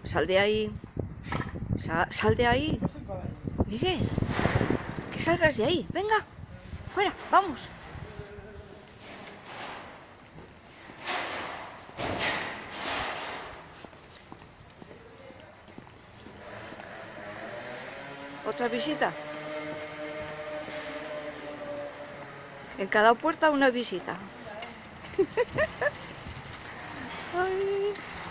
Sal de ahí. Sal de ahí. Miguel, que salgas de ahí. Venga, fuera, vamos. Otra visita. En cada puerta una visita. Ay.